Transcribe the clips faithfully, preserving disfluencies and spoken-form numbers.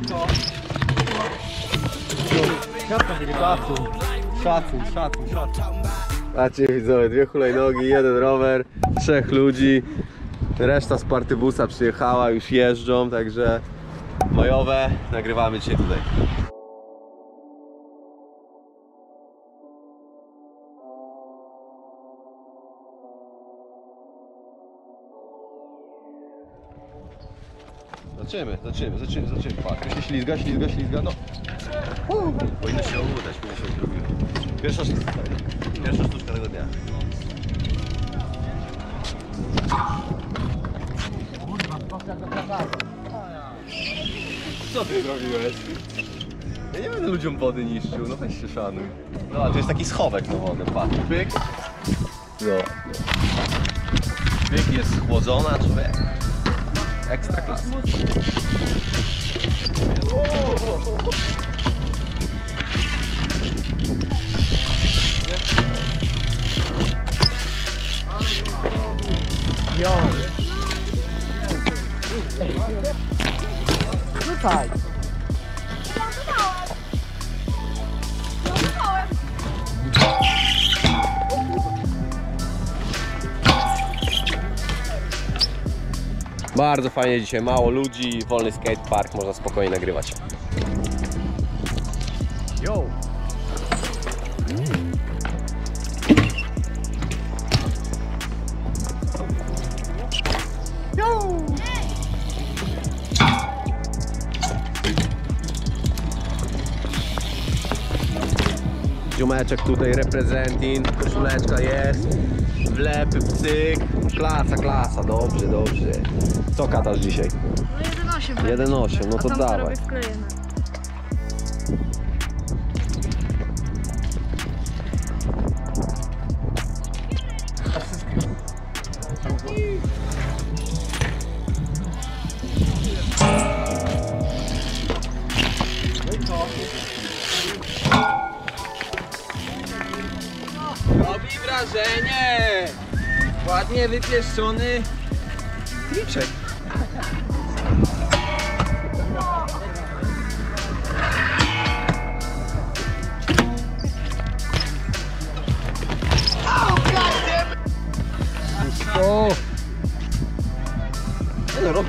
Szacun, szacun, szacun, szacun. Macie widzowie, dwie hulajnogi, jeden rower, trzech ludzi. Reszta z partybusa przyjechała, już jeżdżą, także majowe nagrywamy dzisiaj tutaj. Zaczynamy, zaczynamy, zaczynamy, zaczynamy. Patrz, się ślizga, ślizga, ślizga, no. Uh, powinno się udać, powinno się zrobić. Pierwsza sztuczka, pierwsza sztuczka tego dnia. Co ty zrobiłeś? Ja nie będę ludziom wody niszczył, no weź się szanuj. No, a to jest taki schowek na wodę, patrz. Pyk. No. Pyk jest schłodzona, człowiek. Ekstra klasa. Jo. Rzucaj. Bardzo fajnie dzisiaj, mało ludzi, wolny skatepark, można spokojnie nagrywać. Yo! Yo! Ziomeczek tutaj reprezenting, koszuleczka jest. Wlepy, psyk, klasa, klasa, dobrze, dobrze. Co katasz dzisiaj? No jeden osiem. jeden osiem, no to dawaj. Robię wklejone. Robi wrażenie! Ładnie wypieszczony kliczek. O! No, rob...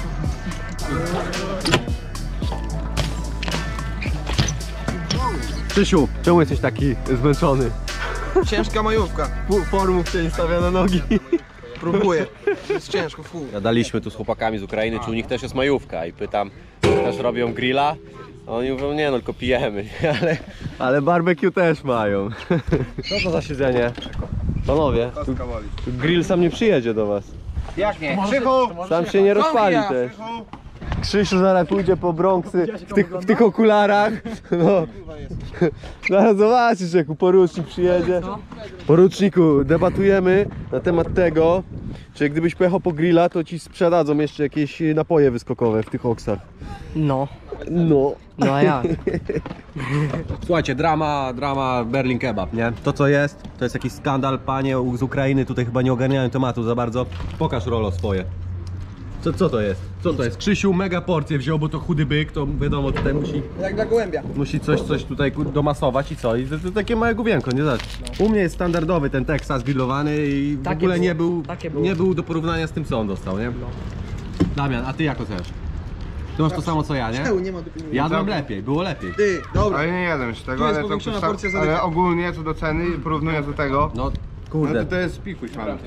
Krzysiu, czemu jesteś taki zmęczony? Ciężka majówka. Formów cię nie stawia na nogi. Próbuję. Jest ciężko, fu. Gadaliśmy tu z chłopakami z Ukrainy, czy u nich też jest majówka i pytam, czy też robią grilla? A oni mówią, nie no, tylko pijemy, ale, ale barbecue też mają. Co to za siedzenie? Panowie, tu, tu grill sam nie przyjedzie do was. Jak nie? Krzychu! Sam się nie rozpali też. Krzysiu zaraz pójdzie po Bronxy w tych, w tych okularach. No. Zaraz zobaczysz, jak porucznik przyjedzie. Poruczniku, debatujemy na temat tego, czy gdybyś pojechał po grilla, to ci sprzedadzą jeszcze jakieś napoje wyskokowe w tych oksach. No, No. no a jak? Słuchajcie, drama, drama Berlin Kebab, nie? To co jest, to jest jakiś skandal. Panie z Ukrainy tutaj chyba nie ogarniają tematu za bardzo. Pokaż, Rolo, swoje. Co, co to jest? Co to jest? Krzysiu mega porcję wziął, bo to chudy byk, to wiadomo, tutaj musi... Jak dla gołębia. Musi coś, coś tutaj domasować i co? I to, to takie małe główienko, nie zobacz. U mnie jest standardowy ten Texas grillowany i w Takie ogóle było, nie był, takie było. nie był do porównania z tym, co on dostał, nie? Damian, a ty jak oceniasz? Ty masz to samo co ja, nie? Nie ma dopingu. Jadłem lepiej, było lepiej. Ty, dobra. Ale nie jadłem jeszcze tego, Tu jest ale, to powiększona posta- porcja za ale dychę. ogólnie co do ceny, porównując do tego, No no kurde. to to jest pikuś malutki.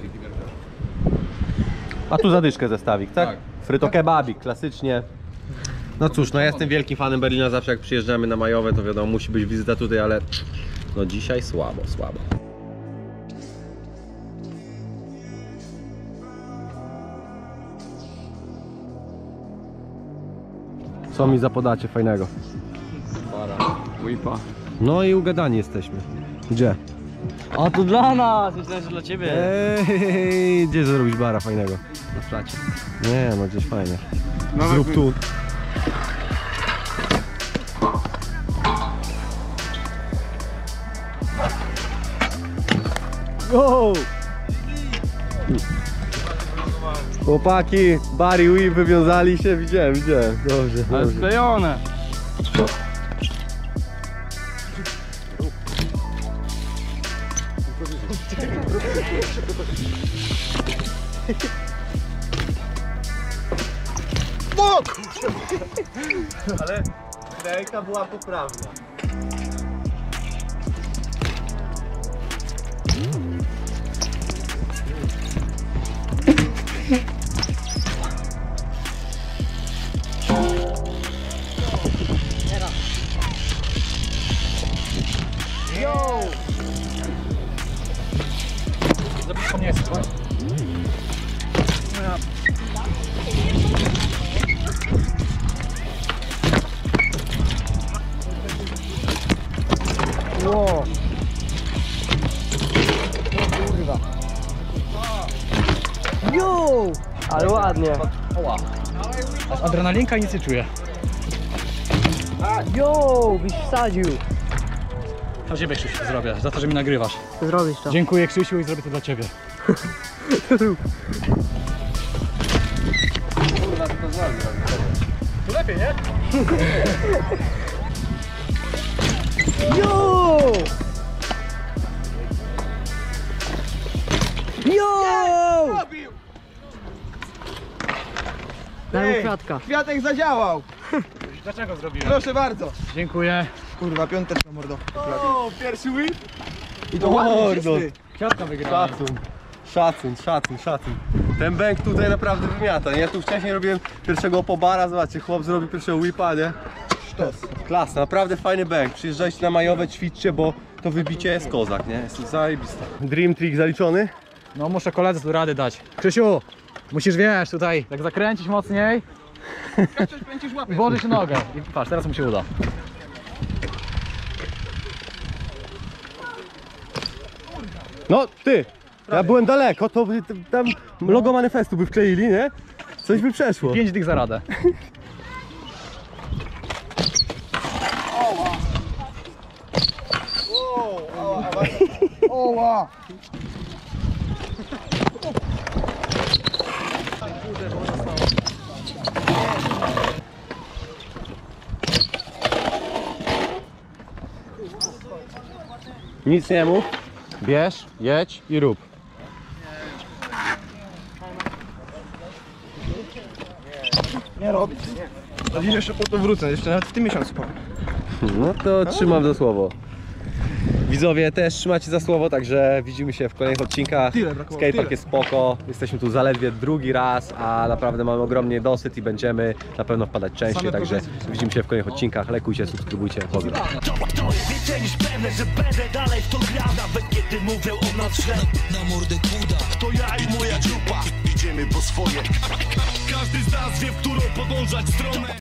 A tu zadyszkę zestawik, tak? Tak. Fryto kebabik, klasycznie. No cóż, no ja jestem wielkim fanem Berlina, zawsze jak przyjeżdżamy na majowe, to wiadomo, musi być wizyta tutaj, ale no dzisiaj słabo, słabo. Co mi zapodacie fajnego? Whipa. No i ugadani jesteśmy. Gdzie? O, to dla nas! Myślałem, że dla ciebie. Ej, gdzie zrobić bara fajnego? Na flacie. Nie, no gdzieś fajnie. Nawet Zrób tu. Go! Chłopaki, Barry Whip wywiązali się, widziałem, widziałem. Dobrze, Ale dobrze. sklejone. Ale klejka była poprawna. Wow. Jo! Ale ładnie. Adrenalinka i nic nie czuję. Jo, byś wsadził. Dla ciebie, Krzysiu, to zrobię, za to, że mi nagrywasz. Zrobisz to. Dziękuję, Krzysiu, i zrobię to dla ciebie. To lepiej, nie? Jo! Jo! Daj mu kwiatka. Kwiatek zadziałał. Dlaczego zrobiłem? Proszę bardzo. Dziękuję. Kurwa, piąteczka mordo. O, pierwszy whip? I to ładnie Mordo. czysty. Kwiatka wygrałem. Szacun, szacun, szacun, szacun. Ten bęk tutaj naprawdę wymiata, nie? Ja tu wcześniej robiłem pierwszego pobara, zobaczcie, chłop zrobił pierwszego whipa, nie? Sztos. Klasa, naprawdę fajny bęk. Przyjeżdżajcie na majowe, ćwiczcie, bo to wybicie jest kozak, nie? Jest zajebiste. Dream trick zaliczony? No muszę koledze tu rady dać. Krzysiu, musisz, wiesz, tutaj tak zakręcić mocniej i włożyć nogę. I patrz, teraz mu się uda. No, ty! Ja byłem daleko, to by tam logo manifestu by wkleili, nie? Coś by przeszło. Pięć dych za radę. Oła. Nic nie mów. Bierz, jedź i rób. Nie robić. No dziś jeszcze po to wrócę, jeszcze nawet w tym miesiącu powiem. No to trzymam za słowo. Widzowie też trzymacie za słowo, także widzimy się w kolejnych odcinkach. Tyle brakowało, Skatepark tyle. jest spoko. Jesteśmy tu zaledwie drugi raz, a naprawdę mamy ogromnie dosyt i będziemy na pewno wpadać częściej, Same także progresy. widzimy się w kolejnych odcinkach. Lajkujcie, subskrybujcie, pozdro. To jest więcej niż pewne, że będę dalej w to grał. Nawet kiedy mówię o nas źle. Na mordę kuda. To ja i moja grupa. Idziemy po swoje. Każdy z nas wie, w którą podążać stronę.